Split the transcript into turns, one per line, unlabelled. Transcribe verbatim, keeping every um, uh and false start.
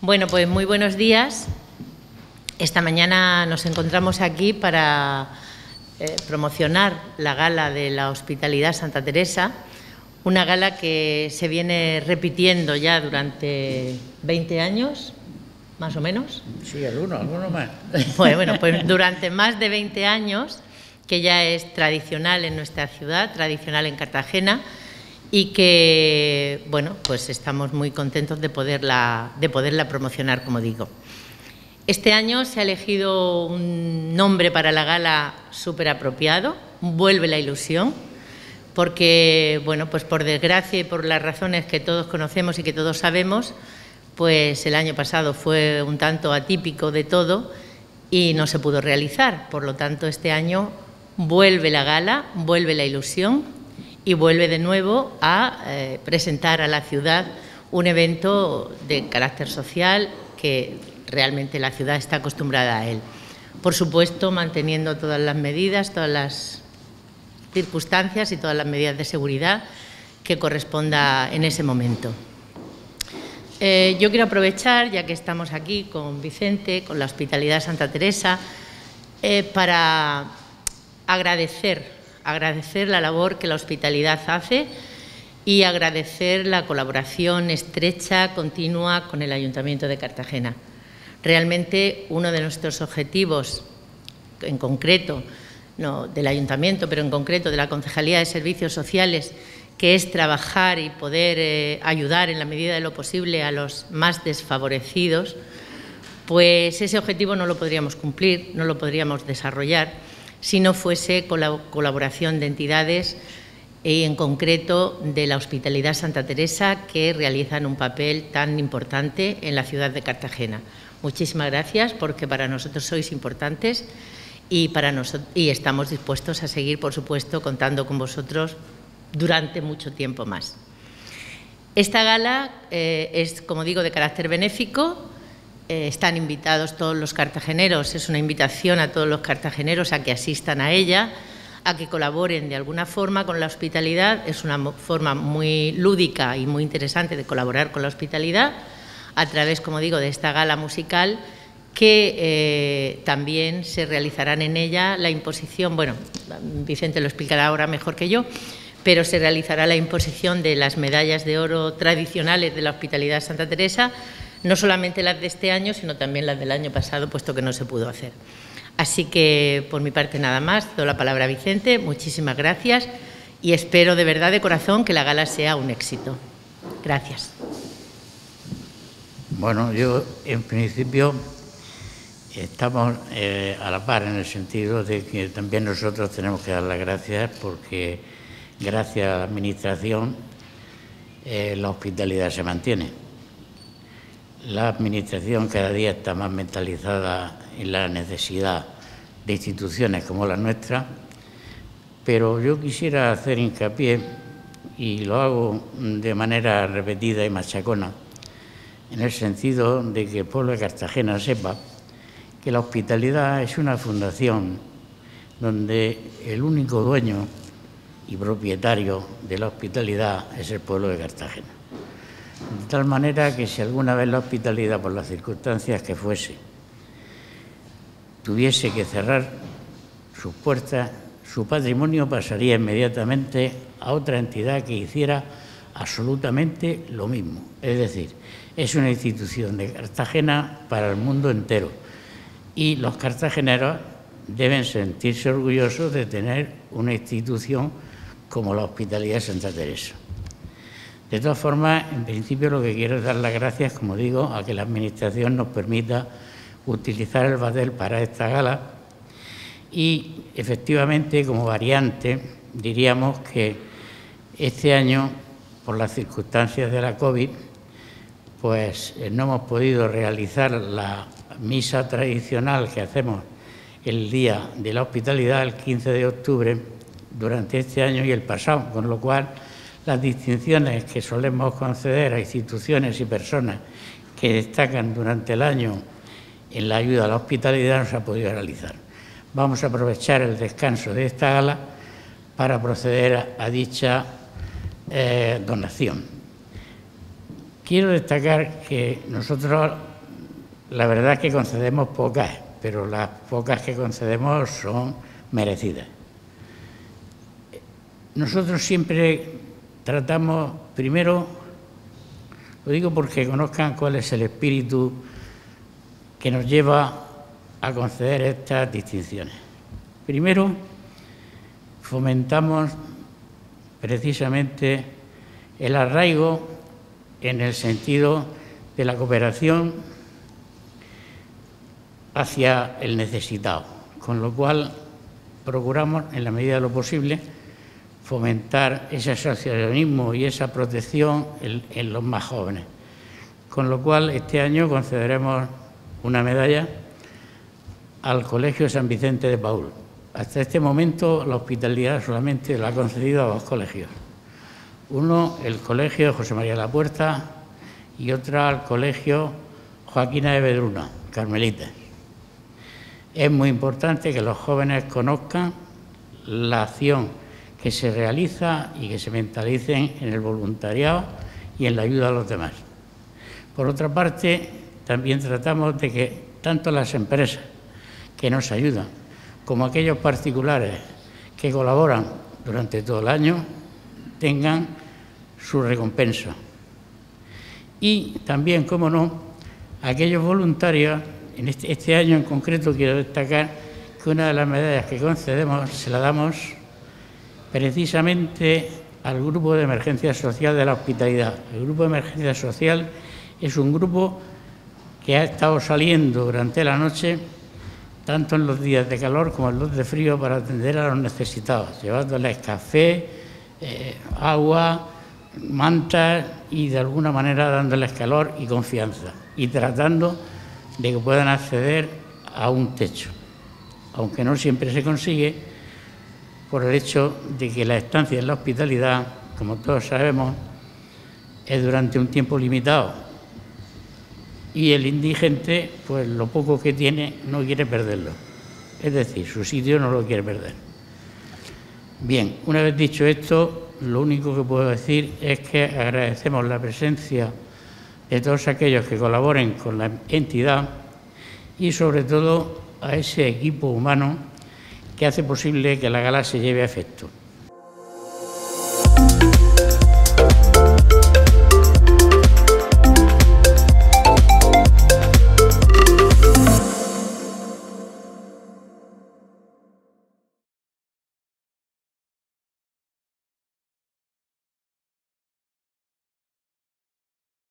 Bueno, pues muy buenos días. Esta mañana nos encontramos aquí para eh, promocionar la gala de la Hospitalidad Santa Teresa, una gala que se viene repitiendo ya durante veinte años, más o menos.
Sí, alguno, alguno más.
Pues, bueno, pues durante más de veinte años, que ya es tradicional en nuestra ciudad, tradicional en Cartagena, y que, bueno, pues estamos muy contentos de poderla, de poderla promocionar, como digo. Este año se ha elegido un nombre para la gala súper apropiado, Vuelve la ilusión, porque, bueno, pues por desgracia y por las razones que todos conocemos y que todos sabemos, pues el año pasado fue un tanto atípico de todo y no se pudo realizar. Por lo tanto, este año vuelve la gala, vuelve la ilusión y vuelve de nuevo a eh, presentar a la ciudad un evento de carácter social que realmente la ciudad está acostumbrada a él. Por supuesto, manteniendo todas las medidas, todas las circunstancias y todas las medidas de seguridad que corresponda en ese momento. Eh, yo quiero aprovechar, ya que estamos aquí con Vicente, con la Hospitalidad Santa Teresa, eh, para agradecer, agradecer la labor que la hospitalidad hace y agradecer la colaboración estrecha, continua con el Ayuntamiento de Cartagena. Realmente uno de nuestros objetivos, en concreto, no del Ayuntamiento, pero en concreto de la Concejalía de Servicios Sociales, que es trabajar y poder eh, ayudar en la medida de lo posible a los más desfavorecidos, pues ese objetivo no lo podríamos cumplir, no lo podríamos desarrollar si no fuese con la colaboración de entidades y en concreto de la Hospitalidad Santa Teresa, que realizan un papel tan importante en la ciudad de Cartagena. Muchísimas gracias, porque para nosotros sois importantes y, para nosotros, y estamos dispuestos a seguir, por supuesto, contando con vosotros durante mucho tiempo más. Esta gala eh, es, como digo, de carácter benéfico. Eh, están invitados todos los cartageneros, es una invitación a todos los cartageneros a que asistan a ella, a que colaboren de alguna forma con la hospitalidad. Es una forma muy lúdica y muy interesante de colaborar con la hospitalidad a través, como digo, de esta gala musical, que eh, también se realizarán en ella la imposición, bueno, Vicente lo explicará ahora mejor que yo, pero se realizará la imposición de las medallas de oro tradicionales de la Hospitalidad Santa Teresa, no solamente las de este año, sino también las del año pasado, puesto que no se pudo hacer. Así que, por mi parte, nada más. Doy la palabra a Vicente. Muchísimas gracias y espero de verdad, de corazón, que la gala sea un éxito. Gracias.
Bueno, yo, en principio, estamos eh, a la par en el sentido de que también nosotros tenemos que dar las gracias porque, gracias a la Administración, eh, la hospitalidad se mantiene. La Administración cada día está más mentalizada en la necesidad de instituciones como la nuestra, pero yo quisiera hacer hincapié, y lo hago de manera repetida y machacona, en el sentido de que el pueblo de Cartagena sepa que la hospitalidad es una fundación donde el único dueño y propietario de la hospitalidad es el pueblo de Cartagena. De tal manera que si alguna vez la hospitalidad, por las circunstancias que fuese, tuviese que cerrar sus puertas, su patrimonio pasaría inmediatamente a otra entidad que hiciera absolutamente lo mismo. Es decir, es una institución de Cartagena para el mundo entero y los cartageneros deben sentirse orgullosos de tener una institución como la Hospitalidad Santa Teresa. De todas formas, en principio lo que quiero es dar las gracias, como digo, a que la Administración nos permita utilizar el Badel para esta gala y, efectivamente, como variante, diríamos que este año, por las circunstancias de la COVID, pues no hemos podido realizar la misa tradicional que hacemos el día de la hospitalidad, el quince de octubre, durante este año y el pasado, con lo cual las distinciones que solemos conceder a instituciones y personas que destacan durante el año en la ayuda a la hospitalidad no se ha podido realizar. Vamos a aprovechar el descanso de esta gala para proceder a, a dicha eh, donación. quiero destacar que nosotros, la verdad es que concedemos pocas, pero las pocas que concedemos son merecidas. Nosotros siempre tratamos, primero, lo digo porque conozcan cuál es el espíritu que nos lleva a conceder estas distinciones. Primero, fomentamos precisamente el arraigo en el sentido de la cooperación hacia el necesitado, con lo cual procuramos, en la medida de lo posible, fomentar ese asociacionismo y esa protección en, en los más jóvenes. Con lo cual, este año concederemos una medalla al Colegio San Vicente de Paúl. Hasta este momento, la hospitalidad solamente la ha concedido a dos colegios. Uno, el Colegio José María La Puerta, y otra, el Colegio Joaquina de Vedruna, Carmelitas. Es muy importante que los jóvenes conozcan la acción que se realiza y que se mentalicen en el voluntariado y en la ayuda a los demás. Por otra parte, también tratamos de que tanto las empresas que nos ayudan como aquellos particulares que colaboran durante todo el año tengan su recompensa. Y también, como no, aquellos voluntarios, en este, este año en concreto quiero destacar que una de las medallas que concedemos se la damos precisamente al Grupo de Emergencia Social de la Hospitalidad. El Grupo de Emergencia Social es un grupo que ha estado saliendo durante la noche, tanto en los días de calor como en los de frío, para atender a los necesitados, llevándoles café, eh, agua, mantas y de alguna manera dándoles calor y confianza y tratando de que puedan acceder a un techo, aunque no siempre se consigue por el hecho de que la estancia en la hospitalidad, como todos sabemos, es durante un tiempo limitado y el indigente, pues lo poco que tiene no quiere perderlo, es decir, su sitio no lo quiere perder. Bien, una vez dicho esto, lo único que puedo decir es que agradecemos la presencia de todos aquellos que colaboren con la entidad y sobre todo a ese equipo humano que hace posible que la gala se lleve a efecto.